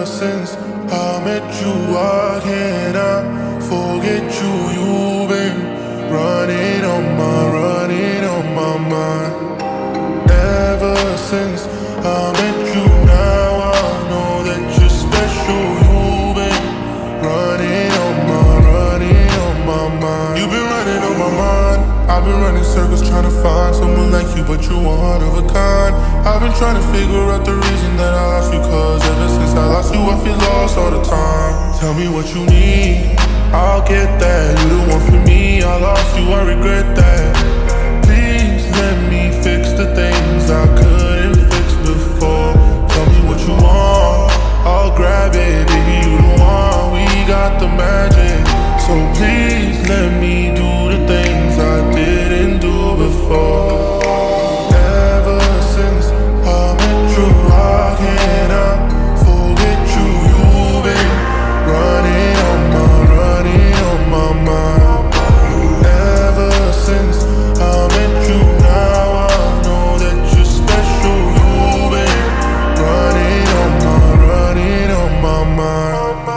Ever since I met you, I cannot forget you. You've been running on my mind. Ever since I met you, now I know that you're special. You've been running on my mind. You've been running on my mind. I've been running circles trying to find someone like you, but you're one of a kind. I've been trying to figure out the reason that I lost you, cause ever since I lost you I feel lost all the time. Tell me what you need, I'll get that. You the one for me, I lost you, I regret that. Please let me fix the things I couldn't fix before. Tell me what you want, I'll grab it. Baby, you the one, we got the magic. So please let me do the things I didn't do before. Ever since I met you, I cannot forget you. You've been running on my mind. Ever since I met you, now I know that you're special. You've been running on my mind.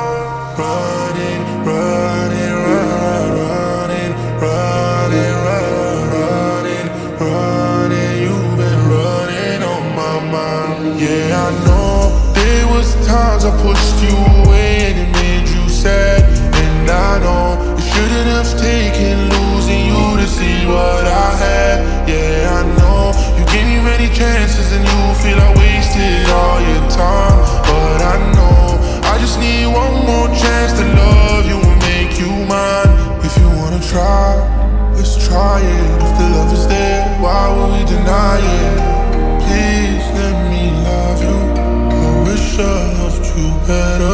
Yeah, I know there was times I pushed you away and it made you sad. And I know you shouldn't have taken losing you to see what I had. Yeah, I know you gave me many chances and you feel I wasted all your time. But I know I just need one more chance to love you and make you mine. If you wanna try, let's try it. If the love is there, why would we deny it? Please let me love you. I wish I loved you better.